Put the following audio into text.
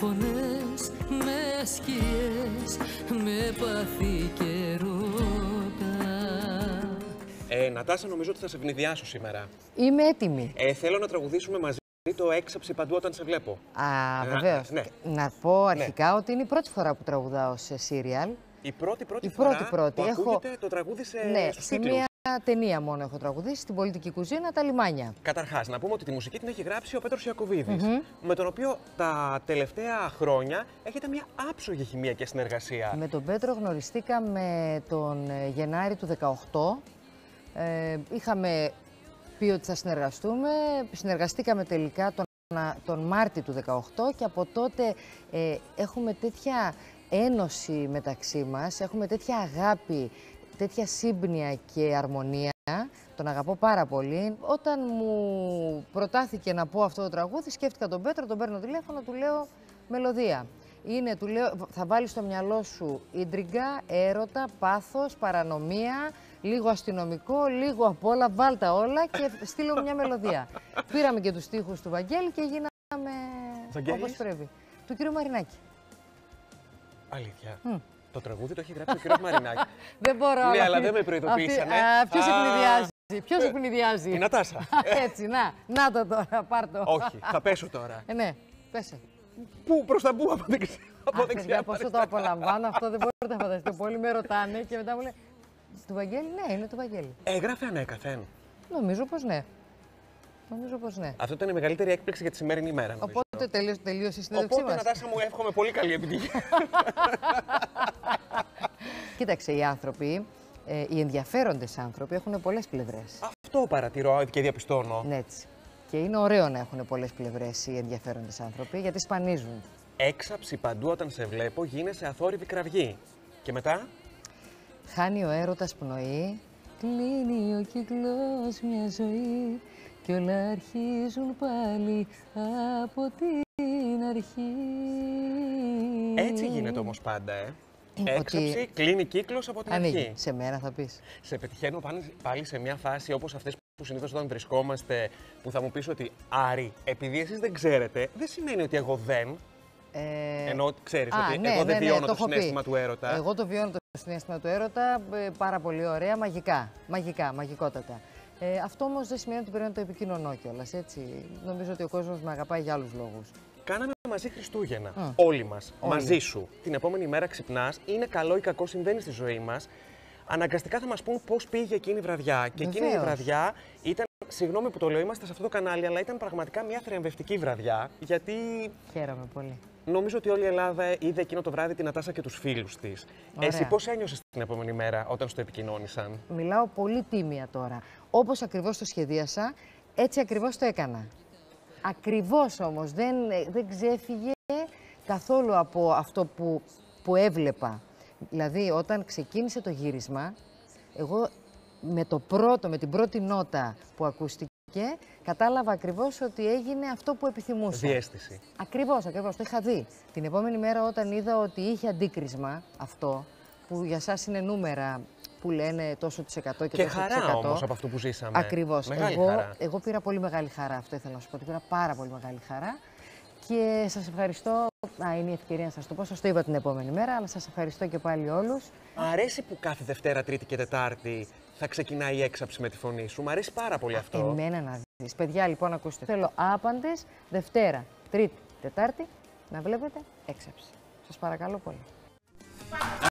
φωνές, με σκιές, με πάθη και ρώτα. Νατάσα, νομίζω ότι θα σε ευνηδιάσω σήμερα. Είμαι έτοιμη. Θέλω να τραγουδήσουμε μαζί το έξαψη παντού όταν σε βλέπω. Βεβαίως. Ναι. Να πω αρχικά ότι είναι η πρώτη φορά που τραγουδάω σε σύριαλ. Η πρώτη φορά που ακούγεται το τραγούδι στους τίτλους. Μια ταινία μόνο έχω τραγουδήσει, στην Πολιτική Κουζίνα, Τα Λιμάνια. Καταρχάς, να πούμε ότι τη μουσική την έχει γράψει ο Πέτρος Ιακωβίδης, με τον οποίο τα τελευταία χρόνια έχετε μια άψογη χημεία και συνεργασία. Με τον Πέτρο γνωριστήκαμε τον Γενάρη του 2018. Είχαμε πει ότι θα συνεργαστούμε. Συνεργαστήκαμε τελικά τον Μάρτιο του 2018 και από τότε έχουμε τέτοια ένωση μεταξύ μας, έχουμε τέτοια αγάπη, τέτοια σύμπνοια και αρμονία. Τον αγαπώ πάρα πολύ. Όταν μου προτάθηκε να πω αυτό το τραγούδι, σκέφτηκα τον Πέτρο, τον παίρνω τηλέφωνο, του λέω μελωδία. Του λέω, θα βάλεις στο μυαλό σου ίντριγκα, έρωτα, πάθος, παρανομία, λίγο αστυνομικό, λίγο απ' όλα, βάλτα όλα και στείλω μου μια μελωδία. Πήραμε και τους στίχους του Βαγγέλη και γίναμε όπως πρέπει. Του κύριου Μαρινάκη. Αλήθεια. Το τραγούδι το έχει γράψει ο κύριος Μαρινάκη. Δεν μπορώ. Ναι, αλλά δεν με προειδοποίησανε. Ποιος ευνηδιάζει. Ποιος ευνηδιάζει. Η Νατάσα. Έτσι, να το τώρα, πάρ' το. Όχι, θα πέσω τώρα. Ναι, πέσε. Πού, προς τα πού, από δεξιά. Πόσο το απολαμβάνω, αυτό δεν μπορείτε να φανταστείτε. Πολλοί με ρωτάνε και μετά μου λένε, του Βαγγέλη, ναι, είναι του Βαγγέλη. Έγραφε ανέκαθεν. Νομίζω πως ναι. Αυτό ήταν η μεγαλύτερη έκπληξη για τη σημερινή ημέρα, νομίζω. Οπότε τελείωσε η συνέντευξή μας. Οπότε, Νατάσα, μου εύχομαι πολύ καλή επιτυχία. Κοίταξε, οι άνθρωποι, οι ενδιαφέροντες άνθρωποι έχουν πολλές πλευρές. Αυτό παρατηρώ και διαπιστώνω. Ναι, έτσι. Και είναι ωραίο να έχουν πολλές πλευρές οι ενδιαφέροντες άνθρωποι, γιατί σπανίζουν. Έξαψη παντού όταν σε βλέπω, γίνεσαι αθόρυβη κραυγή. Και μετά. Χάνει ο έρωτας πνοή, κλείνει ο κύκλος μια ζωή κι όλα αρχίζουν πάλι από την αρχή. Έτσι γίνεται όμως πάντα, Έξαψη, κλείνει κύκλος από την αρχή. Σε μένα θα πεις. Σε πετυχαίνω πάλι σε μια φάση όπως αυτές που συνήθως όταν βρισκόμαστε, που θα μου πεις ότι Άρη, επειδή εσείς δεν ξέρετε, δεν σημαίνει ότι εγώ δεν. Ενώ ξέρεις ότι εγώ δεν βιώνω το συναίσθημα του έρωτα. Εγώ το βιώνω το συναίσθημα του έρωτα πάρα πολύ ωραία, μαγικότατα. Αυτό όμως δεν σημαίνει ότι πρέπει να το επικοινωνώ κιόλας, έτσι. Νομίζω ότι ο κόσμος με αγαπάει για άλλους λόγους. Κάναμε μαζί Χριστούγεννα, όλοι μας, μαζί σου. Την επόμενη μέρα ξυπνάς, είναι καλό ή κακό, συμβαίνει στη ζωή μας. Αναγκαστικά θα μας πούν πώς πήγε εκείνη η βραδιά. Και εκείνη η βραδιά ήταν, συγγνώμη που το λέω, είμαστε σε αυτό το κανάλι, αλλά ήταν πραγματικά μια θριαμβευτική βραδιά. Γιατί. Χαίρομαι πολύ. Νομίζω ότι όλη η Ελλάδα είδε εκείνο το βράδυ την Νατάσα και τους φίλους της. Εσύ πώς ένιωσες την επόμενη μέρα όταν στο επικοινώνησαν? Μιλάω πολύ τίμια τώρα. Όπως ακριβώς το σχεδίασα, έτσι ακριβώς το έκανα. Ακριβώς όμως, δεν ξέφυγε καθόλου από αυτό που έβλεπα. Δηλαδή, όταν ξεκίνησε το γύρισμα, εγώ με την πρώτη νότα που ακούστηκε, κατάλαβα ακριβώς ότι έγινε αυτό που επιθυμούσα. Διαίσθηση. Ακριβώς, το είχα δει. Την επόμενη μέρα όταν είδα ότι είχε αντίκρισμα αυτό, που για σας είναι νούμερα που λένε τόσο της εκατό και τόσο της εκατό. Και χαρά όμως από αυτό που ζήσαμε. Ακριβώς. Εγώ πήρα πολύ μεγάλη χαρά, αυτό ήθελα να σου πω, ότι πήρα πάρα πολύ μεγάλη χαρά. Και σας ευχαριστώ. Είναι η ευκαιρία να σας το πω. Σας το είπα την επόμενη μέρα, αλλά σας ευχαριστώ και πάλι όλους. Μ' αρέσει που κάθε Δευτέρα, Τρίτη και Τετάρτη θα ξεκινάει η έξαψη με τη φωνή σου. Μ' αρέσει πάρα πολύ αυτό. Εμένα να δεις. Παιδιά, λοιπόν, ακούστε. Θέλω άπαντες Δευτέρα, Τρίτη, Τετάρτη να βλέπετε έξαψη. Σας παρακαλώ πολύ.